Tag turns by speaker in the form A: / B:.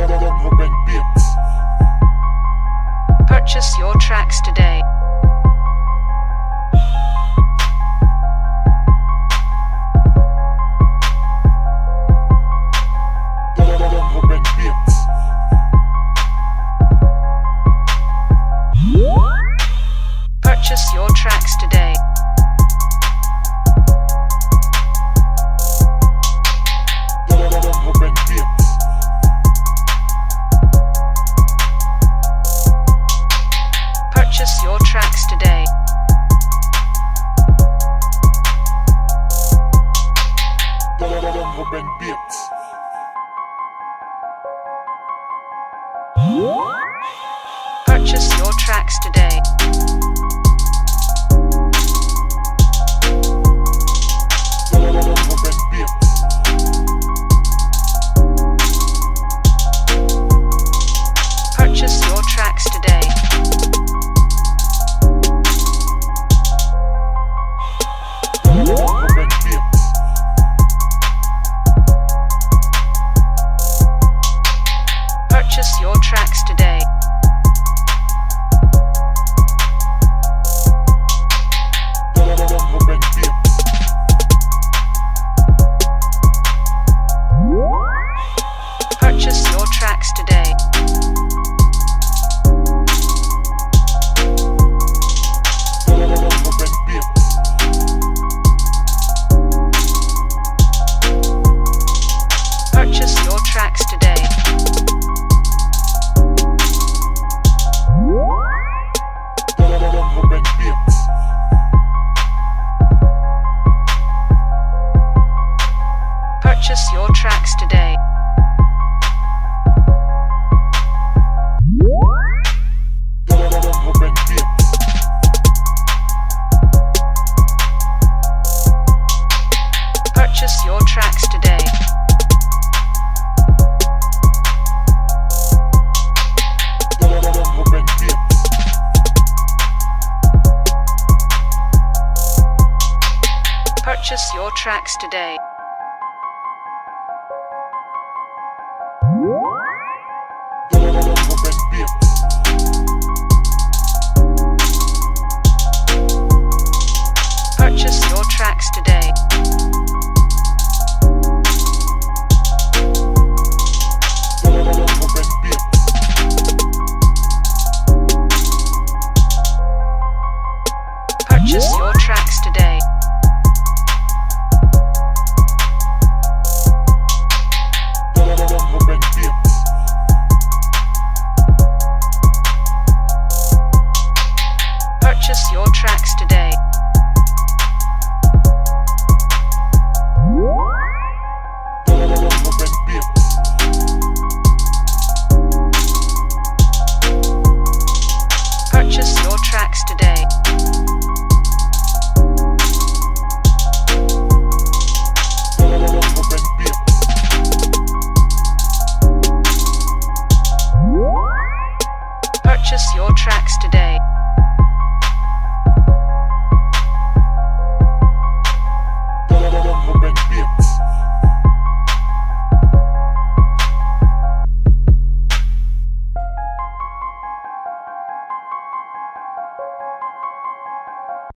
A: Ruben Beats.
B: Purchase your tracks today.
A: Ruben Beats.
B: Purchase your tracks today.
A: Ruben Beats.
B: Purchase your tracks today.
A: Ruben Beats.
B: Purchase your tracks today.
A: Ruben Beats.
B: Purchase your tracks today.
A: Ruben Beats.
B: Purchase your tracks today.
A: Ruben Beats.
B: Purchase your tracks today.
A: Ruben Beats.
B: Purchase your tracks today.
A: Ruben Beats.
B: Purchase your tracks today.
A: Ruben Beats.
B: Purchase your tracks today.
A: Ruben Beats.
B: Purchase your tracks today.
A: Ruben Beats.
B: Purchase your tracks today.